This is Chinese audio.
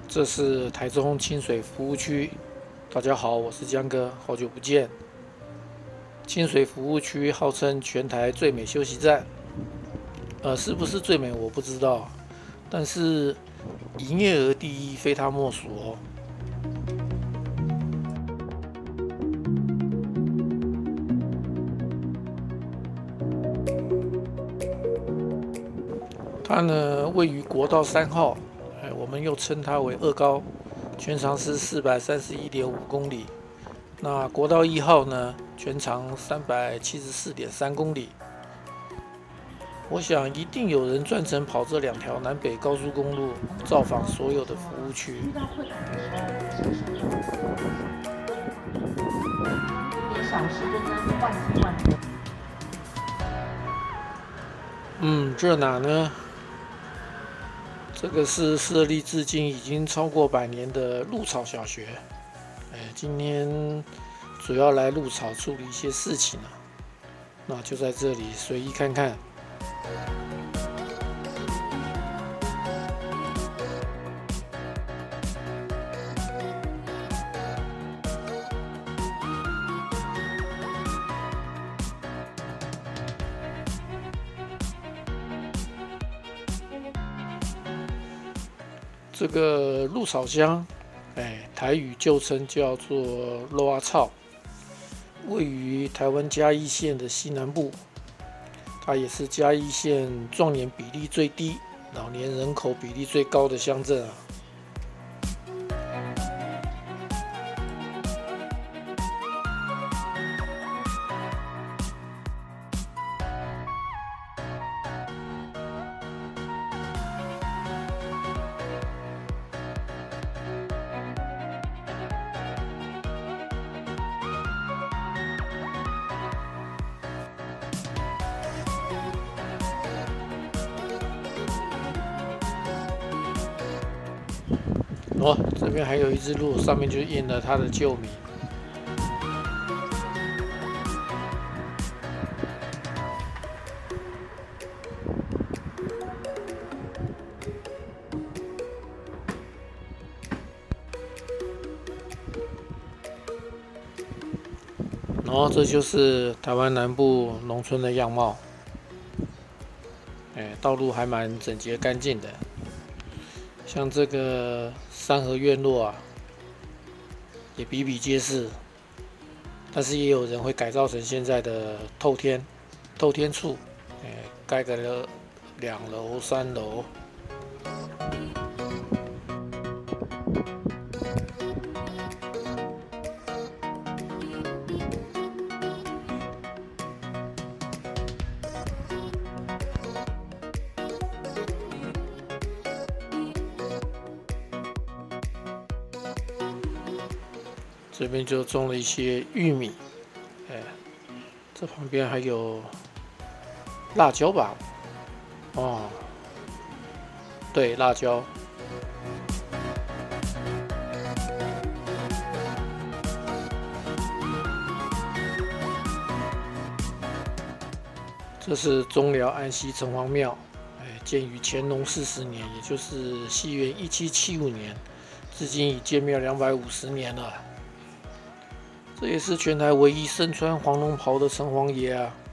这是台中清水服务区。大家好，我是江哥，好久不见。清水服务区号称全台最美休息站，是不是最美我不知道，但是营业额第一非它莫属哦。它呢位于国道3号，我们又称它为二高，全长是431.5公里。那国道1号呢，全长374.3公里。我想一定有人专程跑这2条南北高速公路，造访所有的服务区。这哪呢？这个是设立至今已经超过100年的鹿草小学。今天主要来鹿草处理一些事情啊，那就在这里随意看看。这个鹿草乡，台语旧称叫做鹿仔草，位于台湾嘉义县的西南部。它也是嘉义县壮年比例最低、老年人口比例最高的乡镇啊。这边还有一只鹿，上面就印了它的旧名。这就是台湾南部农村的样貌。道路还蛮整洁干净的。像这个三合院落啊，也比比皆是，但是也有人会改造成现在的透天处，盖个2楼、3楼。这边就种了一些玉米，这旁边还有辣椒吧？对，辣椒。这是中寮安溪城隍庙，建于乾隆40年，也就是西元1775年，至今已建庙250年了。这也是全台唯一身穿黄龙袍的城隍爷啊！